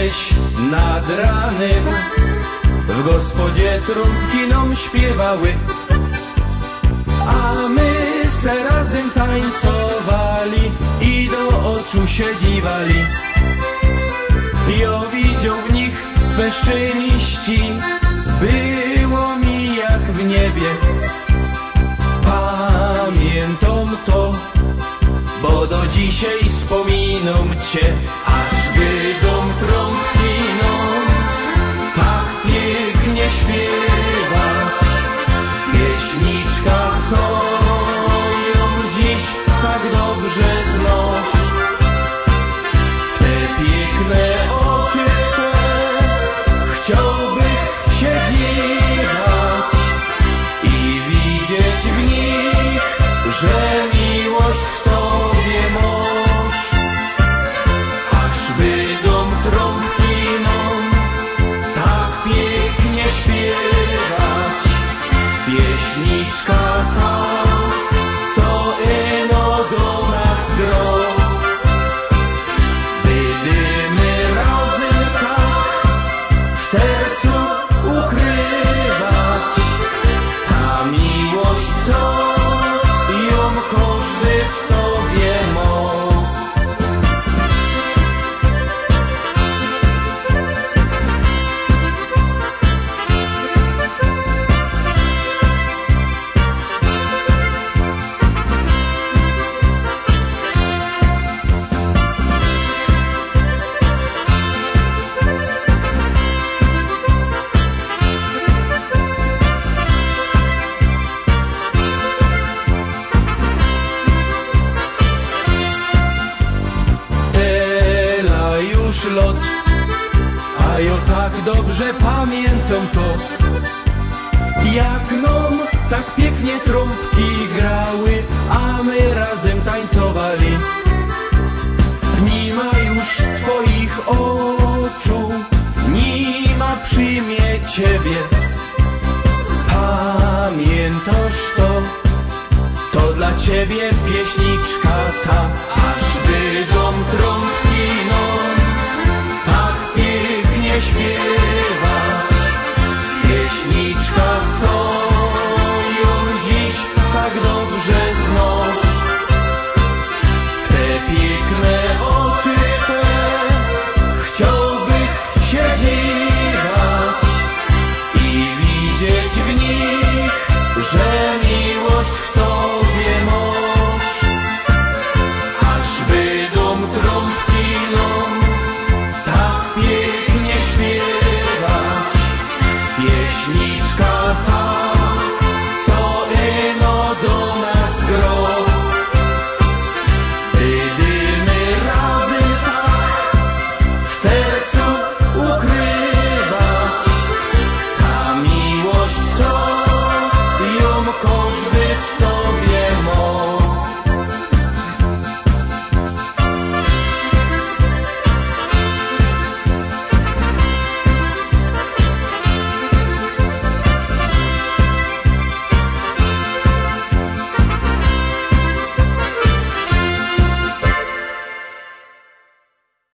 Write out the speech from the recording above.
Kiedyś nad ranem w gospodzie trąbki nam śpiewały, a my se razem tańcowali i do oczu się dziwali. Ja widział w nich swe szczęści, było mi jak w niebie. Pamiętam to, bo do dzisiaj wspominam cię, aż dom trąbki nam tak pięknie śpiewać. Pieśniczka, co ją dziś tak dobrze znasz, w te piękne oczy twe chciałbym się dziwać i widzieć w nich, że miłość w sobie masz. Ażby dom trąbki nam tak pięknie śpiewać, pieśniczka ta, co eno do nas gro. Będziemy razem tak w sercu ukrywać, ta miłość, co ją każdy w sobie ma. Lot, a ja tak dobrze pamiętam to, jak nam tak pięknie trąbki grały, a my razem tańcowali. Nie ma już twoich oczu, nie ma przy mnie ciebie. Pamiętasz to dla ciebie pieśniczka ta, ażby dom trąbki